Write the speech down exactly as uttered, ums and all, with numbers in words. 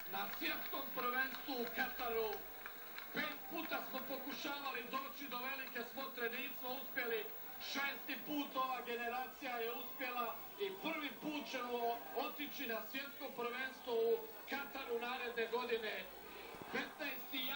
na svjetskom prvenstvu u Kataru. Pet puta smo pokušavali doći do velike smotre, nismo uspjeli. Šesti put ova generacija je uspjela i prvi put ćemo otići na svjetsko prvenstvo u Kataru naredne godine. petnaesti